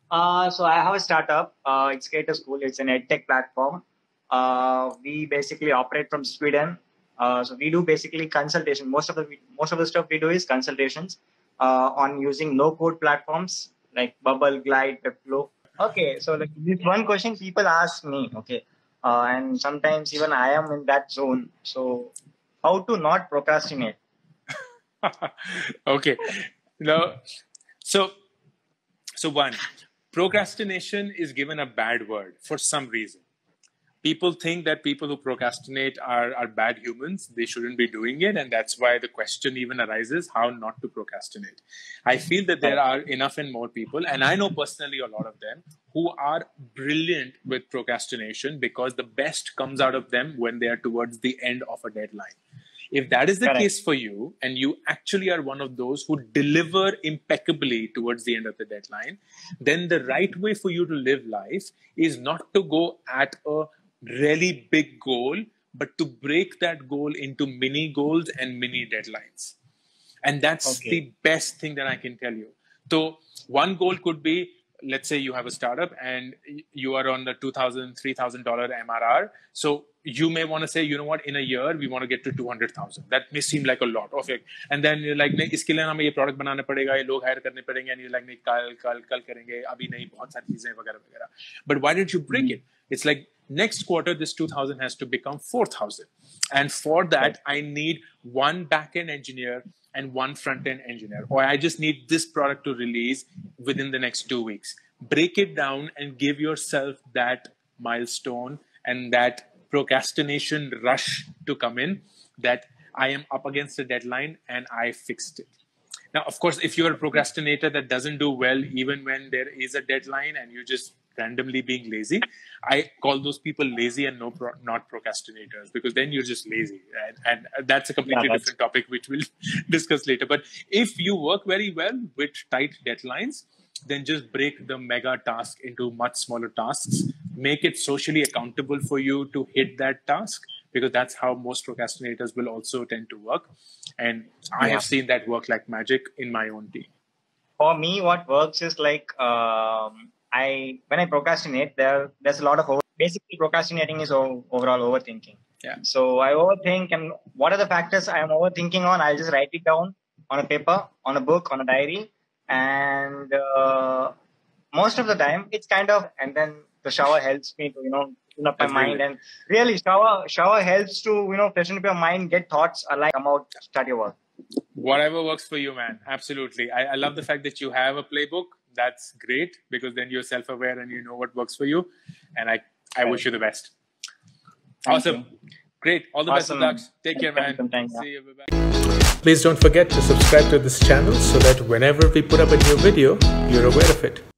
So I have a startup. It's Creator School. It's an edtech platform. We basically operate from Sweden. So we do basically consultation. Most of the stuff we do is consultations on using no-code platforms like Bubble, Glide, Webflow. Okay, so like this one question people ask me. Okay, and sometimes even I am in that zone. So how to not procrastinate? Okay. No. So, one, procrastination is given a bad word for some reason. People think that people who procrastinate are bad humans. They shouldn't be doing it. And that's why the question even arises, how not to procrastinate. I feel that there are enough and more people, and I know personally a lot of them, who are brilliant with procrastination because the best comes out of them when they are towards the end of a deadline. If that is the Correct. case for you, and you actually are one of those who deliver impeccably towards the end of the deadline, then the right way for you to live life is not to go at a really big goal, but to break that goal into mini goals and mini deadlines. And that's Okay. the best thing that I can tell you. So one goal could be, let's say you have a startup and you are on the $2,000, $3,000 MRR. So you may want to say, you know what, in a year, we want to get to 200,000. That may seem like a lot. Okay. And then you're like, नहीं, इसके लिए हमें ये product बनाना पड़ेगा, ये लोग hire करने पड़ेंगे, and you're like, नहीं, कल करेंगे, अभी नहीं, बहुत सारी चीजें वगैरह वगैरह. But why don't you break it? It's like, next quarter, this 2,000 has to become 4,000. And for that, I need one back-end engineer and one front-end engineer, or I just need this product to release within the next 2 weeks. Break it down and give yourself that milestone and that procrastination rush to come in, that I am up against a deadline and I fixed it. Now, of course, if you're a procrastinator that doesn't do well even when there is a deadline and you're just randomly being lazy, I call those people lazy and not procrastinators, because then you're just lazy. And that's a completely different topic, which we'll discuss later. But if you work very well with tight deadlines, then just break the mega task into much smaller tasks. Make it socially accountable for you to hit that task, because that's how most procrastinators will also tend to work. And I have seen that work like magic in my own team. For me, what works is like when I procrastinate, there's a lot of basically procrastinating is overall overthinking. Yeah. So I overthink, and what are the factors I am overthinking on? I'll just write it down on a paper, on a book, on a diary, and most of the time it's kind of, and then the shower helps me to tune up my mind, and really shower helps to freshen up your mind, get thoughts like come out, start your work. Whatever works for you, man. Absolutely. I love the fact that you have a playbook. That's great, because then you're self-aware and you know what works for you. And I wish you the best. Awesome. Great. All the best, Daksh. Take care, man. See you. Bye-bye. Please don't forget to subscribe to this channel so that whenever we put up a new video, you're aware of it.